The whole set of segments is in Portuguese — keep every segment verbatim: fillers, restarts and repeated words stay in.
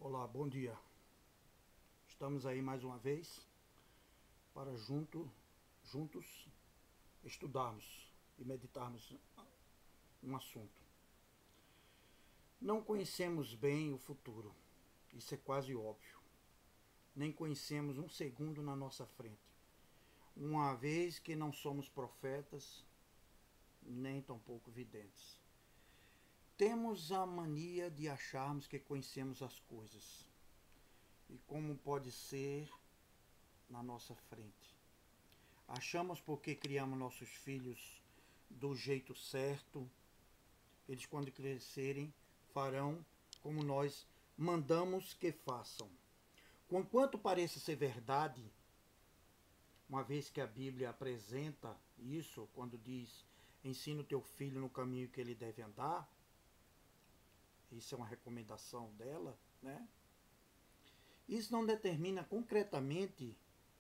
Olá, bom dia. Estamos aí mais uma vez para junto, juntos estudarmos e meditarmos um assunto. Não conhecemos bem o futuro, isso é quase óbvio. Nem conhecemos um segundo na nossa frente, uma vez que não somos profetas, nem tampouco videntes. Temos a mania de acharmos que conhecemos as coisas e como pode ser na nossa frente. Achamos porque criamos nossos filhos do jeito certo, eles quando crescerem farão como nós mandamos que façam. Conquanto pareça ser verdade, uma vez que a Bíblia apresenta isso, quando diz ensina o teu filho no caminho que ele deve andar, isso é uma recomendação dela, né? Isso não determina concretamente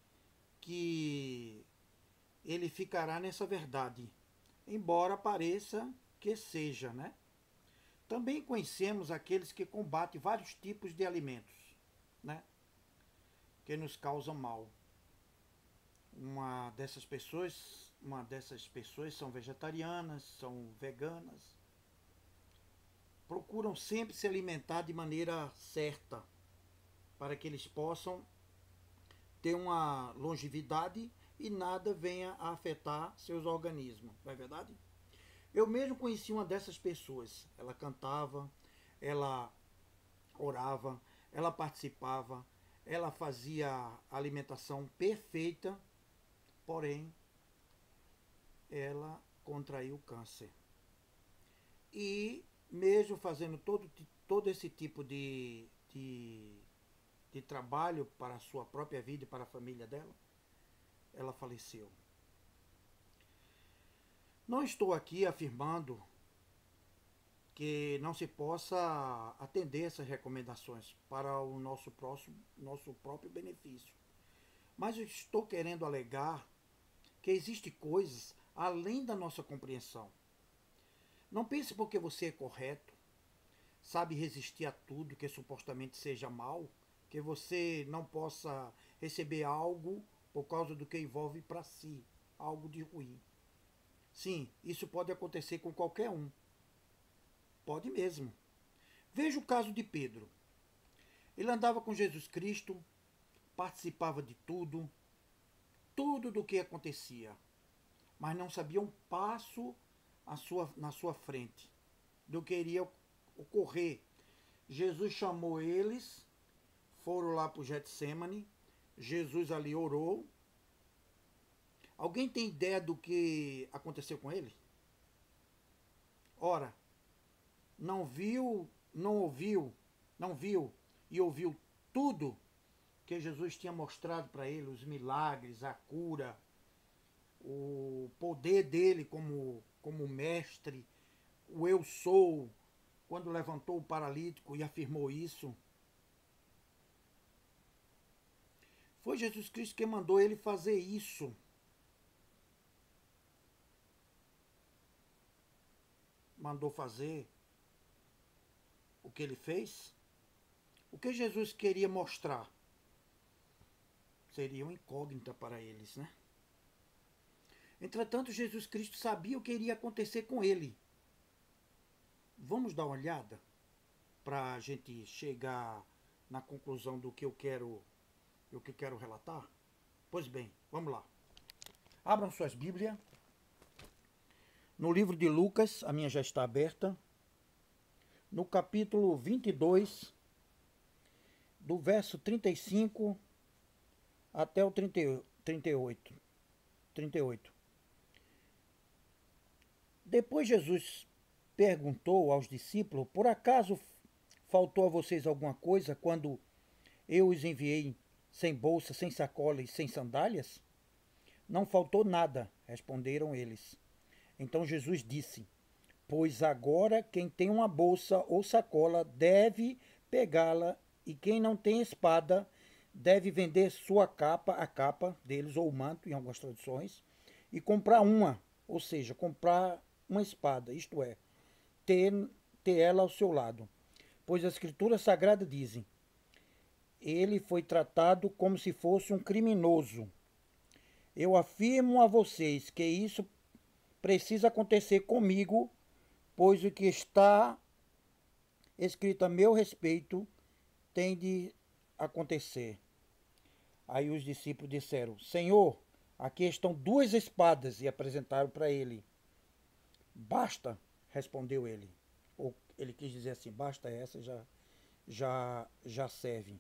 que ele ficará nessa verdade, embora pareça que seja, né? Também conhecemos aqueles que combatem vários tipos de alimentos, né? Que nos causam mal. Uma dessas pessoas, uma dessas pessoas são vegetarianas, são veganas. Procuram sempre se alimentar de maneira certa, para que eles possam ter uma longevidade e nada venha a afetar seus organismos, não é verdade? Eu mesmo conheci uma dessas pessoas. Ela cantava, ela orava, ela participava, ela fazia a alimentação perfeita, porém ela contraiu câncer. E mesmo fazendo todo, todo esse tipo de, de, de trabalho para a sua própria vida e para a família dela, ela faleceu. Não estou aqui afirmando que não se possa atender essas recomendações para o nosso, próximo, nosso próprio benefício. Mas eu estou querendo alegar que existem coisas além da nossa compreensão. Não pense porque você é correto, sabe resistir a tudo que supostamente seja mal, que você não possa receber algo por causa do que envolve para si, algo de ruim. Sim, isso pode acontecer com qualquer um. Pode mesmo. Veja o caso de Pedro. Ele andava com Jesus Cristo, participava de tudo, tudo do que acontecia, mas não sabia um passo à sua, na sua frente do que iria ocorrer. Jesus chamou eles, foram lá para o Getsemane, Jesus ali orou. Alguém tem ideia do que aconteceu com ele? Ora, não viu, não ouviu, não viu e ouviu tudo que Jesus tinha mostrado para ele, os milagres, a cura, o poder dele como, como mestre, o eu sou, quando levantou o paralítico e afirmou isso. Foi Jesus Cristo que mandou ele fazer isso. Mandou fazer o que ele fez. O que Jesus queria mostrar seria uma incógnita para eles, né? Entretanto, Jesus Cristo sabia o que iria acontecer com ele. Vamos dar uma olhada para a gente chegar na conclusão do que eu quero, do que quero relatar? Pois bem, vamos lá. Abram suas Bíblias. No livro de Lucas, a minha já está aberta. No capítulo vinte e dois, do verso trinta e cinco até o trinta e oito. trinta e oito. Depois Jesus perguntou aos discípulos: por acaso faltou a vocês alguma coisa quando eu os enviei sem bolsa, sem sacola e sem sandálias? Não faltou nada, responderam eles. Então Jesus disse: pois agora quem tem uma bolsa ou sacola deve pegá-la, e quem não tem espada deve vender sua capa, a capa deles, ou o manto, em algumas traduções, e comprar uma, ou seja, comprar uma espada, isto é, ter, ter ela ao seu lado. Pois as escrituras sagradas dizem: ele foi tratado como se fosse um criminoso. Eu afirmo a vocês que isso precisa acontecer comigo, pois o que está escrito a meu respeito tem de acontecer. Aí os discípulos disseram: Senhor, aqui estão duas espadas, e apresentaram para ele. Basta, respondeu ele. Ou ele quis dizer assim: basta essa, já, já, já serve.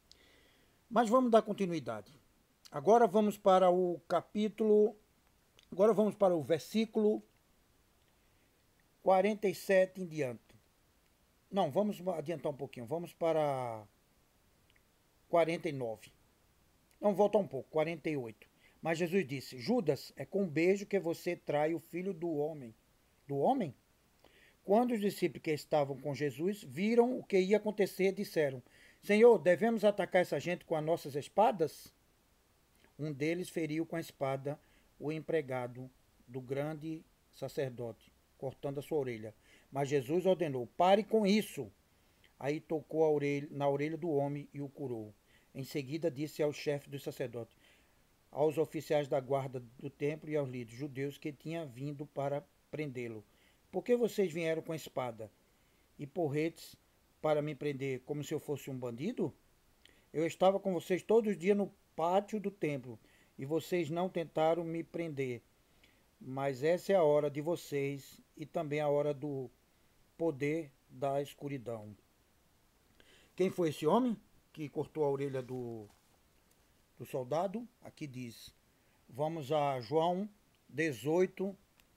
Mas vamos dar continuidade. Agora vamos para o capítulo. Agora vamos para o versículo quarenta e sete em diante. Não, vamos adiantar um pouquinho. Vamos para quarenta e nove. Não, volta um pouco, quarenta e oito. Mas Jesus disse: Judas, é com um beijo que você trai o filho do homem. Do homem? Quando os discípulos que estavam com Jesus viram o que ia acontecer, disseram: Senhor, devemos atacar essa gente com as nossas espadas? Um deles feriu com a espada o empregado do grande sacerdote, cortando a sua orelha. Mas Jesus ordenou: pare com isso. Aí tocou a orelha, na orelha do homem e o curou. Em seguida disse ao chefe dos sacerdotes, aos oficiais da guarda do templo e aos líderes judeus que tinha vindo para prendê-lo: por que vocês vieram com espada e porretes para me prender como se eu fosse um bandido? Eu estava com vocês todos os dias no pátio do templo e vocês não tentaram me prender. Mas essa é a hora de vocês e também a hora do poder da escuridão. Quem foi esse homem que cortou a orelha do, do soldado? Aqui diz. Vamos a João dezoito,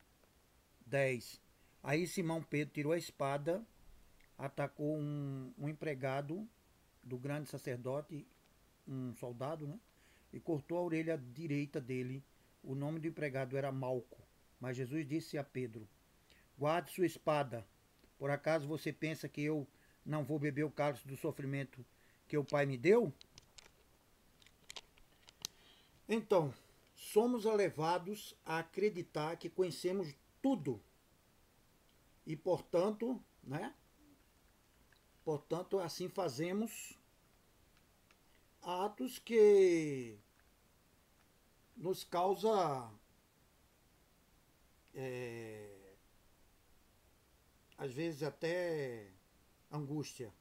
dez. Aí Simão Pedro tirou a espada, atacou um, um empregado do grande sacerdote, um soldado, né? E cortou a orelha direita dele. O nome do empregado era Malco. Mas Jesus disse a Pedro: guarde sua espada. Por acaso você pensa que eu não vou beber o cálice do sofrimento que o Pai me deu? Então, somos levados a acreditar que conhecemos tudo. E, portanto, né? Portanto, assim fazemos atos que nos causa é, às vezes até angústia.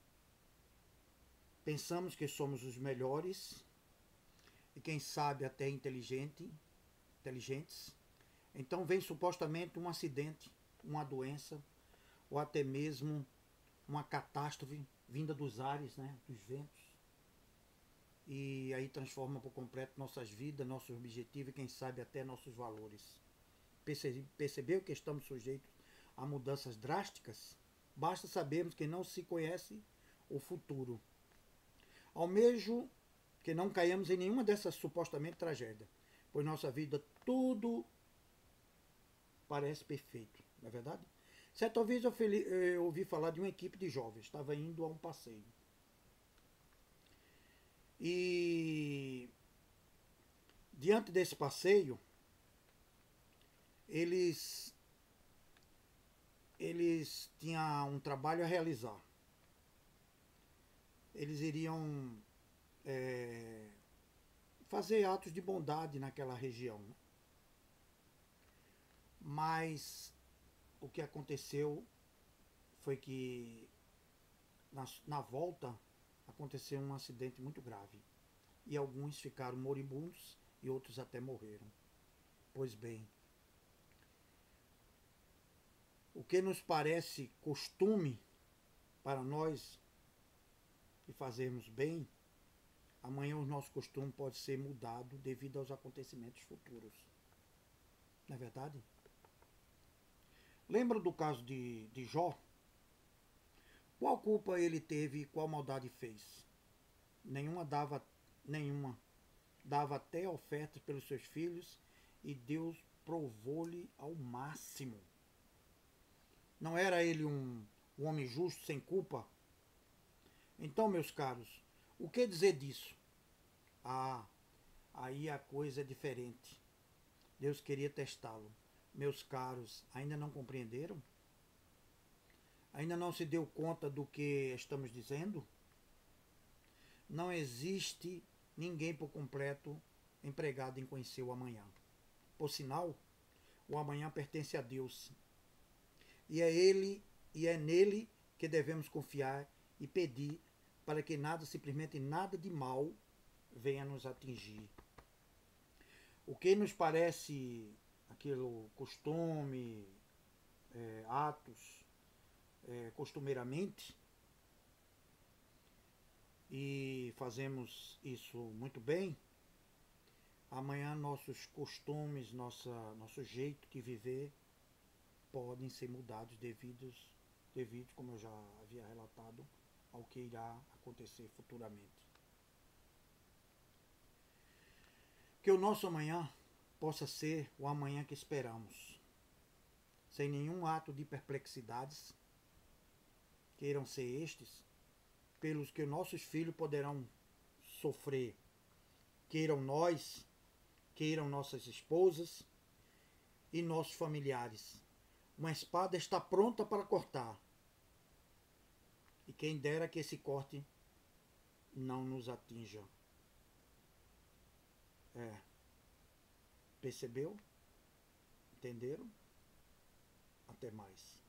Pensamos que somos os melhores e quem sabe até inteligente, inteligentes. Então vem supostamente um acidente, uma doença ou até mesmo uma catástrofe vinda dos ares, né, dos ventos. E aí transforma por completo nossas vidas, nossos objetivos e quem sabe até nossos valores. Percebeu que estamos sujeitos a mudanças drásticas? Basta sabermos que não se conhece o futuro. Almejo que não caiamos em nenhuma dessas supostamente tragédias, pois nossa vida tudo parece perfeito, não é verdade? Certa vez eu, eu ouvi falar de uma equipe de jovens, estava indo a um passeio. E diante desse passeio, eles, eles tinham um trabalho a realizar. Eles iriam é, fazer atos de bondade naquela região. Mas o que aconteceu foi que na, na volta aconteceu um acidente muito grave. E alguns ficaram moribundos e outros até morreram. Pois bem, o que nos parece costume para nós de fazermos bem, amanhã o nosso costume pode ser mudado devido aos acontecimentos futuros. Não é verdade? Lembra do caso de, de Jó? Qual culpa ele teve e qual maldade fez? Nenhuma dava, nenhuma. Dava até ofertas pelos seus filhos e Deus provou-lhe ao máximo. Não era ele um, um homem justo, sem culpa? Então, meus caros, o que dizer disso? Ah, aí a coisa é diferente. Deus queria testá-lo. Meus caros, ainda não compreenderam? Ainda não se deu conta do que estamos dizendo? não existe ninguém por completo empregado em conhecer o amanhã. Por sinal, o amanhã pertence a Deus. E é ele e é nele que devemos confiar e pedir para que nada, simplesmente nada de mal venha nos atingir. O que nos parece aquilo costume, é, atos, é, costumeiramente, e fazemos isso muito bem, amanhã nossos costumes, nossa, nosso jeito de viver podem ser mudados devido, devido, como eu já havia relatado, ao que irá acontecer futuramente. Que o nosso amanhã possa ser o amanhã que esperamos, sem nenhum ato de perplexidades, queiram ser estes, pelos que nossos filhos poderão sofrer, queiram nós, queiram nossas esposas e nossos familiares. Uma espada está pronta para cortar, e quem dera que esse corte não nos atinja. É. Percebeu? Entenderam? Até mais.